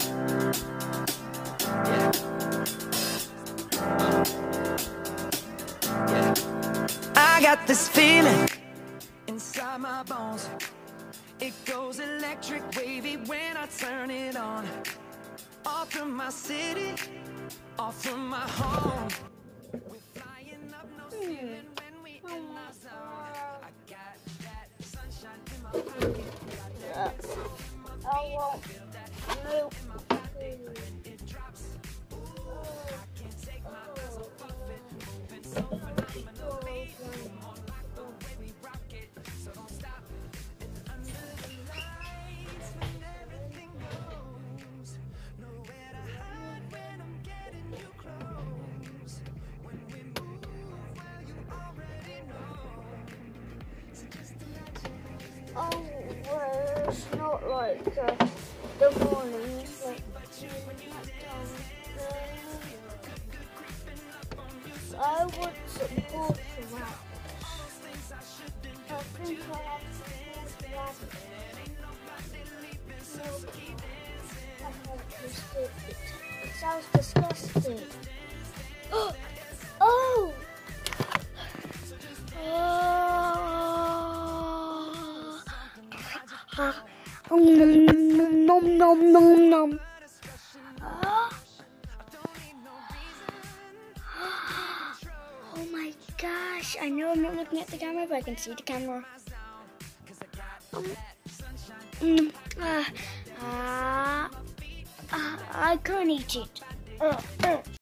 I got this feeling inside my bones. It goes electric wavy when I turn it on. Off from my city, off from my home. We're flying up no ceiling when we in our zone. I got that sunshine in my pocket. Got that soul in my feet. I feel that love in my body when it drops. Ooh, I can't take my eyes off of it. Moving so phenomenally. More like the way we rock it. So don't stop. And under the lights when everything goes. Nowhere to hide when I'm getting you close. When we move, well, you already know. So just imagine. Oh, well, it's not like the morning, it's like I would support the rabbit. I think I have to support the rabbit. It sounds disgusting. Oh! Oh! Nom nom nom nom nom. Oh my gosh! I know I'm not looking at the camera, but I can see the camera. I can't eat it.